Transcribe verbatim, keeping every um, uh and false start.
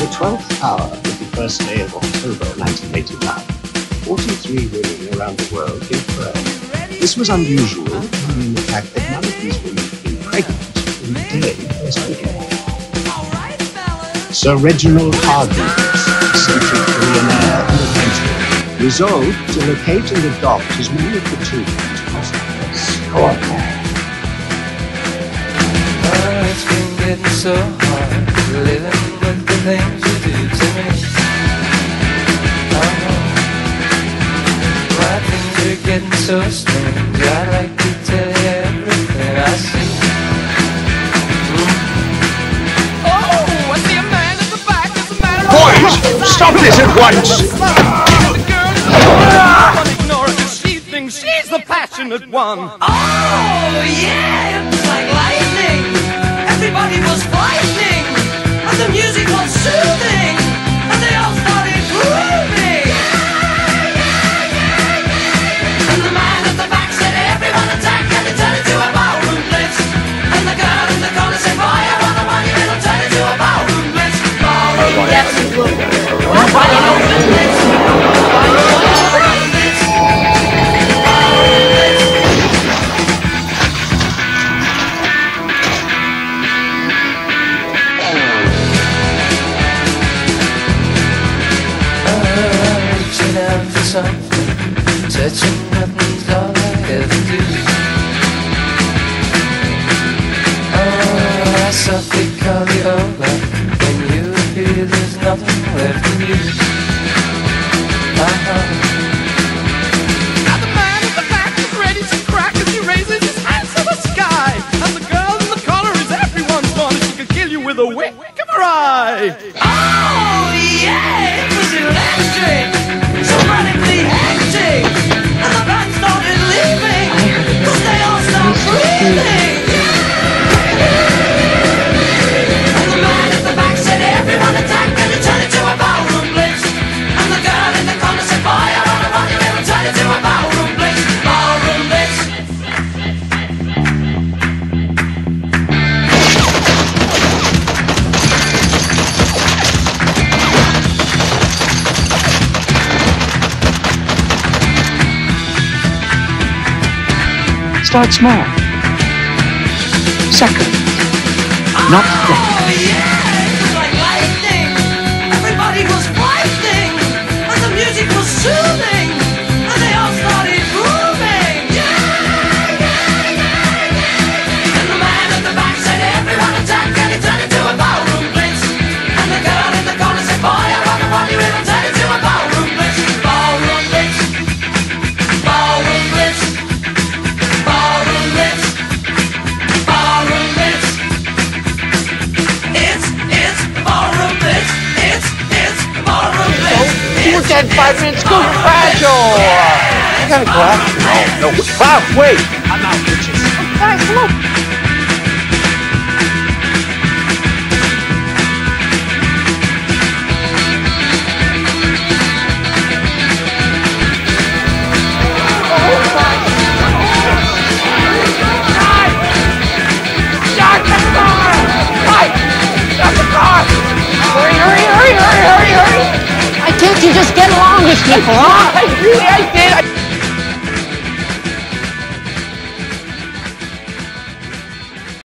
the twelfth hour of the first day of October nineteen eighty-nine, forty-three women around the world gave birth. This was unusual in the fact that none of these women had been pregnant in the day first began. Sir Reginald Hargreaves, eccentric billionaire and adventurer, resolved to locate and adopt as many of the children as possible. Go on, man. Oh, it's been getting so hard living with the things you do to me. Oh, why things are getting so strange. I'd like to tell you everything I see. Oh, I see a man at the back. There's a man. Boys, stop this at once! The girl is the ignore her. She thinks she's the passionate one. Oh, yeah, it was like lightning. Everybody was frightening, and the music was soothing, and they all started grooving. And the man at the back said, everyone attack, and it turned into a ballroom blitz. And the girl in the corner said, boy, I want the money, and it'll turn into a ballroom blitz. Ballroom blitz. Ballroom blitz. Ballroom blitz. Something, touching nothing's all I ever do. Oh, I softly call you over. When you appear, there's nothing left in you. Uh-huh. Now the man at the back is ready to crack as he raises his hands to the sky. And the girl in the collar is everyone's fun. She could kill you with a wink of her eye. Oh, yeah, it was electric. So radically hectic, and the band started leaving, cause they all stopped breathing. And the man at the back said, everyone attack, and it turned into a ballroom blitz. And the girl in the corner said, boy, I want to run you, it'll turn into a ballroom blitz. Ballroom blitz. Start small. Second. Not oh, yeah, it was like lightning. Everybody was frightening, and the music was soothing, and they all started grooving. Yeah, yeah, yeah, yeah. And the man at the back said, everyone attack, and it turned into a ballroom blitz. And the girl in the corner said, boy, I want to want you, it'll turn into a ballroom blitz. Ballroom blitz. Ballroom blitz. Ballroom blitz. Ballroom blitz. It's, it's ballroom blitz. It's, it's ballroom blitz. We're dead five minutes. Go, you're fragile. I gotta go after. No, no, Bob, wait. I'm out, bitches. Guys, come on. Hurry, hurry, hurry, hurry, hurry! Why can't you just get along with people, huh? I really, I